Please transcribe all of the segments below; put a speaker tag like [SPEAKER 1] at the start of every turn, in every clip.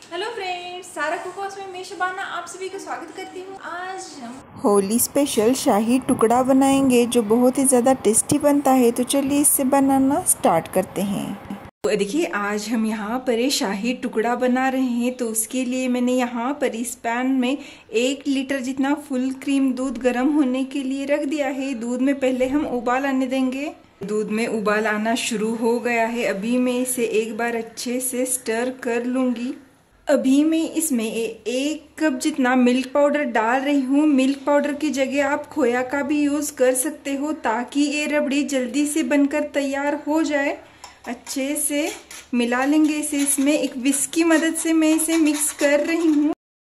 [SPEAKER 1] Hello friends, Sara cook house में मैं शबाना आप सभी का स्वागत करती हूँ। आज हम
[SPEAKER 2] होली स्पेशल शाही टुकड़ा बनाएंगे जो बहुत ही ज़्यादा टेस्टी बनता है। तो चलिए इससे बनाना स्टार्ट करते हैं।
[SPEAKER 1] तो देखिए, आज हम यहाँ पर ये शाही टुकड़ा बना रहे हैं। तो उसके लिए मैंने यहाँ पर इस पैन में 1 लीटर जितना फुल क्रीम दूध गर्म होने के लिए रख दिया है। दूध में पहले हम उबाल आने देंगे। दूध में उबाल आना शुरू हो गया है। अभी मैं इसे एक बार अच्छे से स्टर कर लूंगी। अभी मैं इसमें 1 कप जितना मिल्क पाउडर डाल रही हूँ। मिल्क पाउडर की जगह आप खोया का भी यूज़ कर सकते हो ताकि ये रबड़ी जल्दी से बनकर तैयार हो जाए। अच्छे से मिला लेंगे इसे। इसमें एक विस्क की मदद से मैं इसे मिक्स कर रही हूँ।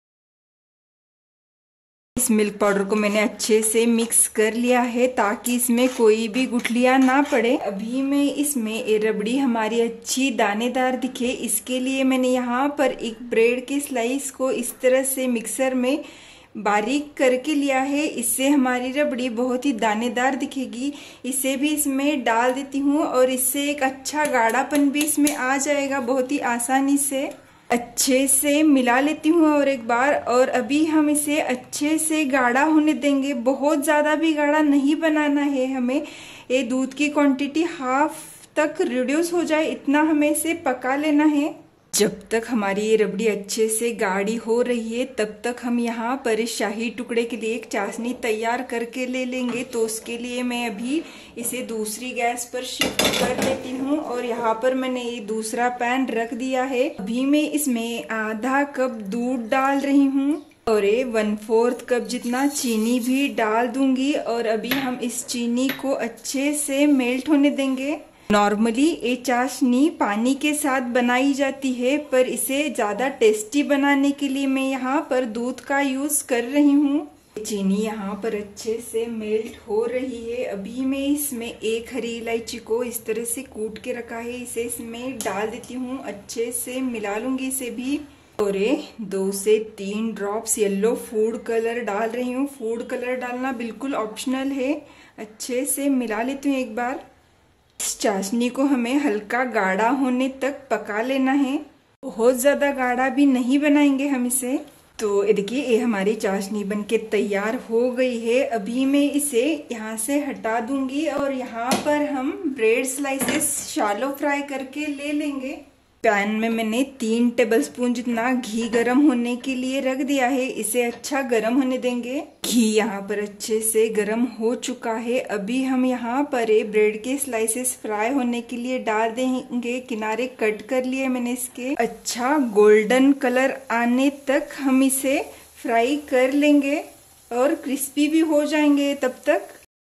[SPEAKER 1] इस मिल्क पाउडर को मैंने अच्छे से मिक्स कर लिया है ताकि इसमें कोई भी गुठलियां ना पड़े। अभी मैं इसमें ये रबड़ी हमारी अच्छी दानेदार दिखे, इसके लिए मैंने यहाँ पर एक ब्रेड के स्लाइस को इस तरह से मिक्सर में बारीक करके लिया है। इससे हमारी रबड़ी बहुत ही दानेदार दिखेगी। इसे भी इसमें डाल देती हूँ और इससे एक अच्छा गाढ़ापन भी इसमें आ जाएगा बहुत ही आसानी से। अच्छे से मिला लेती हूँ और एक बार। और अभी हम इसे अच्छे से गाढ़ा होने देंगे। बहुत ज़्यादा भी गाढ़ा नहीं बनाना है हमें। ये दूध की क्वांटिटी हाफ तक रिड्यूस हो जाए इतना हमें इसे पका लेना है। जब तक हमारी ये रबड़ी अच्छे से गाढ़ी हो रही है तब तक हम यहाँ पर इस शाही टुकड़े के लिए एक चाशनी तैयार करके ले लेंगे। तो उसके लिए मैं अभी इसे दूसरी गैस पर शिफ्ट कर देती हूँ और यहाँ पर मैंने ये दूसरा पैन रख दिया है। अभी मैं इसमें आधा कप दूध डाल रही हूँ और 1/4 कप जितना चीनी भी डाल दूंगी। और अभी हम इस चीनी को अच्छे से मेल्ट होने देंगे। नॉर्मली ये चाशनी पानी के साथ बनाई जाती है, पर इसे ज़्यादा टेस्टी बनाने के लिए मैं यहाँ पर दूध का यूज़ कर रही हूँ। चीनी यहाँ पर अच्छे से मेल्ट हो रही है। अभी मैं इसमें 1 हरी इलायची को इस तरह से कूट के रखा है, इसे इसमें डाल देती हूँ। अच्छे से मिला लूंगी इसे भी। और 2 से 3 ड्रॉप्स येलो फूड कलर डाल रही हूँ। फूड कलर डालना बिल्कुल ऑप्शनल है। अच्छे से मिला लेती हूँ एक बार। इस चाशनी को हमें हल्का गाढ़ा होने तक पका लेना है। बहुत ज़्यादा गाढ़ा भी नहीं बनाएंगे हम इसे। तो देखिए, ये हमारी चाशनी बनके तैयार हो गई है। अभी मैं इसे यहाँ से हटा दूंगी और यहाँ पर हम ब्रेड स्लाइसेस शैलो फ्राई करके ले लेंगे। पैन में मैंने 3 टेबलस्पून जितना घी गरम होने के लिए रख दिया है। इसे अच्छा गरम होने देंगे। घी यहाँ पर अच्छे से गरम हो चुका है। अभी हम यहाँ पर ब्रेड के स्लाइसेस फ्राई होने के लिए डाल देंगे। किनारे कट कर लिए मैंने इसके। अच्छा गोल्डन कलर आने तक हम इसे फ्राई कर लेंगे और क्रिस्पी भी हो जाएंगे तब तक।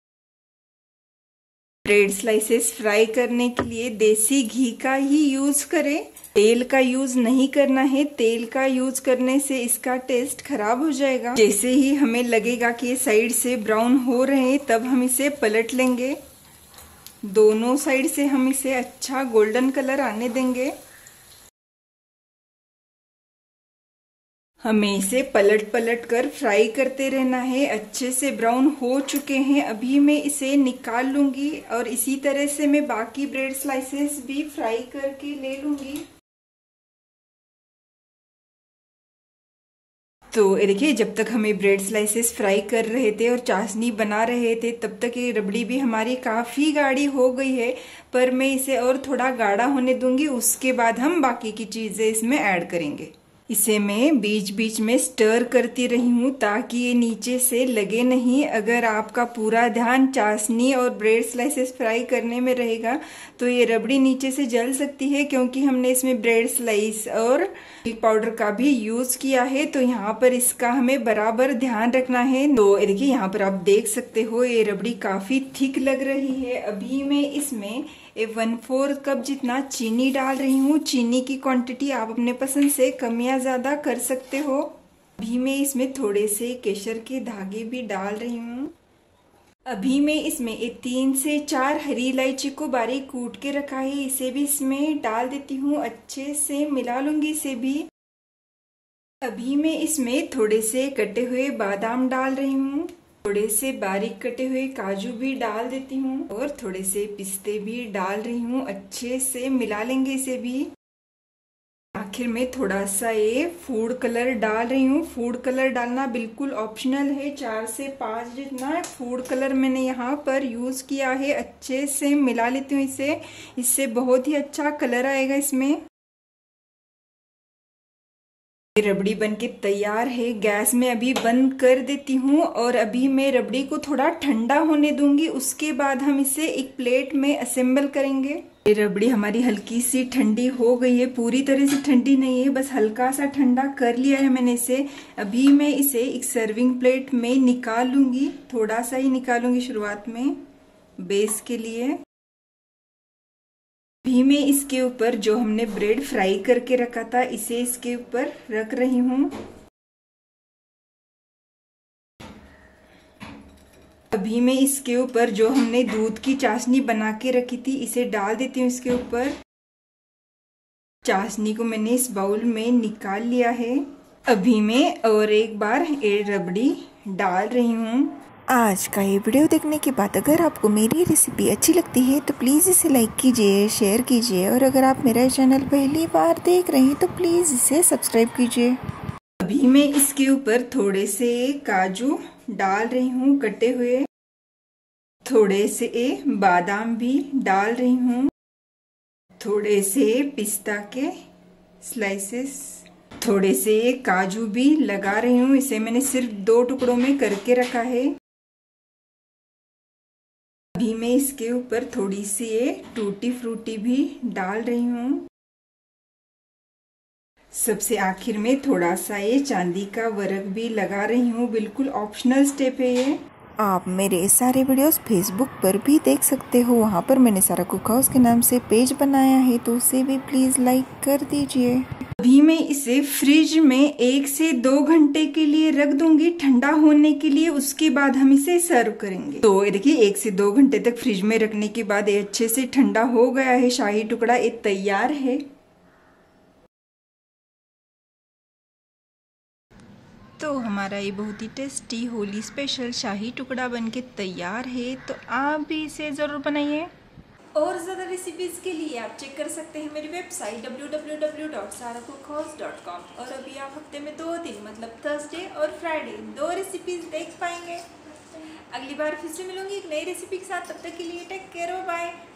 [SPEAKER 1] ब्रेड स्लाइसेस फ्राई करने के लिए देसी घी का ही यूज करें, तेल का यूज नहीं करना है। तेल का यूज करने से इसका टेस्ट खराब हो जाएगा। जैसे ही हमें लगेगा कि ये साइड से ब्राउन हो रहे हैं तब हम इसे पलट लेंगे। दोनों साइड से हम इसे अच्छा गोल्डन कलर आने देंगे। हमें इसे पलट पलट कर फ्राई करते रहना है। अच्छे से ब्राउन हो चुके हैं। अभी मैं इसे निकाल लूंगी और इसी तरह से मैं बाकी ब्रेड स्लाइसेस भी फ्राई करके ले लूंगी। तो देखिए, जब तक हमें ब्रेड स्लाइसेस फ्राई कर रहे थे और चाशनी बना रहे थे तब तक ये रबड़ी भी हमारी काफ़ी गाढ़ी हो गई है। पर मैं इसे और थोड़ा गाढ़ा होने दूंगी, उसके बाद हम बाकी की चीज़ें इसमें ऐड करेंगे। इसे मैं बीच बीच में स्टर करती रही हूँ ताकि ये नीचे से लगे नहीं। अगर आपका पूरा ध्यान चाशनी और ब्रेड स्लाइसेस फ्राई करने में रहेगा तो ये रबड़ी नीचे से जल सकती है, क्योंकि हमने इसमें ब्रेड स्लाइस और मिल्क पाउडर का भी यूज किया है। तो यहाँ पर इसका हमें बराबर ध्यान रखना है। तो देखिए, यहाँ पर आप देख सकते हो ये रबड़ी काफी थिक लग रही है। अभी मैं इसमें 1/4 कप जितना चीनी डाल रही हूँ। चीनी की क्वांटिटी आप अपने पसंद से कम या ज्यादा कर सकते हो। अभी मैं इसमें थोड़े से केसर के धागे भी डाल रही हूँ। अभी मैं इसमें 3 से 4 हरी इलायची को बारीक कूट के रखा है, इसे भी इसमें डाल देती हूँ। अच्छे से मिला लूंगी इसे भी। अभी मैं इसमें थोड़े से कटे हुए बादाम डाल रही हूँ। थोड़े से बारीक कटे हुए काजू भी डाल देती हूँ और थोड़े से पिस्ते भी डाल रही हूँ। अच्छे से मिला लेंगे इसे भी। आखिर में थोड़ा सा ये फूड कलर डाल रही हूँ। फूड कलर डालना बिल्कुल ऑप्शनल है। 4 से 5 जितना फूड कलर मैंने यहाँ पर यूज किया है। अच्छे से मिला लेती हूँ इसे, इससे बहुत ही अच्छा कलर आएगा इसमें। रबड़ी बनके तैयार है। गैस में अभी बंद कर देती हूँ और अभी मैं रबड़ी को थोड़ा ठंडा होने दूंगी। उसके बाद हम इसे एक प्लेट में असेंबल करेंगे। ये रबड़ी हमारी हल्की सी ठंडी हो गई है, पूरी तरह से ठंडी नहीं है, बस हल्का सा ठंडा कर लिया है मैंने इसे। अभी मैं इसे एक सर्विंग प्लेट में निकाल लूंगी। थोड़ा सा ही निकालूंगी शुरुआत में बेस के लिए। अभी मैं इसके ऊपर जो हमने ब्रेड फ्राई करके रखा था इसे इसके ऊपर रख रही हूँ। अभी मैं इसके ऊपर जो हमने दूध की चाशनी बना के रखी थी इसे डाल देती हूँ इसके ऊपर। चाशनी को मैंने इस बाउल में निकाल लिया है। अभी मैं और एक बार ये रबड़ी डाल रही हूँ।
[SPEAKER 2] आज का ये वीडियो देखने के बाद अगर आपको मेरी रेसिपी अच्छी लगती है तो प्लीज़ इसे लाइक कीजिए, शेयर कीजिए और अगर आप मेरा चैनल पहली बार देख रहे हैं तो प्लीज़ इसे सब्सक्राइब कीजिए।
[SPEAKER 1] अभी मैं इसके ऊपर थोड़े से काजू डाल रही हूँ कटे हुए, थोड़े से बादाम भी डाल रही हूँ, थोड़े से पिस्ता के स्लाइसेस, थोड़े से काजू भी लगा रही हूँ। इसे मैंने सिर्फ 2 टुकड़ों में करके रखा है। अभी मैं इसके ऊपर थोड़ी सी ये टूटी फ्रूटी भी डाल रही हूँ। सबसे आखिर में थोड़ा सा ये चांदी का वर्क भी लगा रही हूँ। बिल्कुल ऑप्शनल स्टेप है ये।
[SPEAKER 2] आप मेरे सारे वीडियोस फेसबुक पर भी देख सकते हो, वहाँ पर मैंने सारा कुक हाउस के नाम से पेज बनाया है तो उसे भी प्लीज़ लाइक कर दीजिए।
[SPEAKER 1] अभी मैं इसे फ्रिज में 1 से 2 घंटे के लिए रख दूंगी ठंडा होने के लिए। उसके बाद हम इसे सर्व करेंगे। तो ये देखिए 1 से 2 घंटे तक फ्रिज में रखने के बाद ये अच्छे से ठंडा हो गया है। शाही टुकड़ा ये तैयार है। तो हमारा ये बहुत ही टेस्टी होली स्पेशल शाही टुकड़ा बनके तैयार है। तो आप भी इसे ज़रूर बनाइए। और ज़्यादा रेसिपीज़ के लिए आप चेक कर सकते हैं मेरी वेबसाइट www.saracookhouse.com। और अभी आप हफ्ते में 2 दिन मतलब थर्सडे और फ्राइडे 2 रेसिपीज़ देख पाएंगे। अगली बार फिर से मिलूंगी एक नई रेसिपी के साथ। तब तक के लिए टेक केयर, बाय।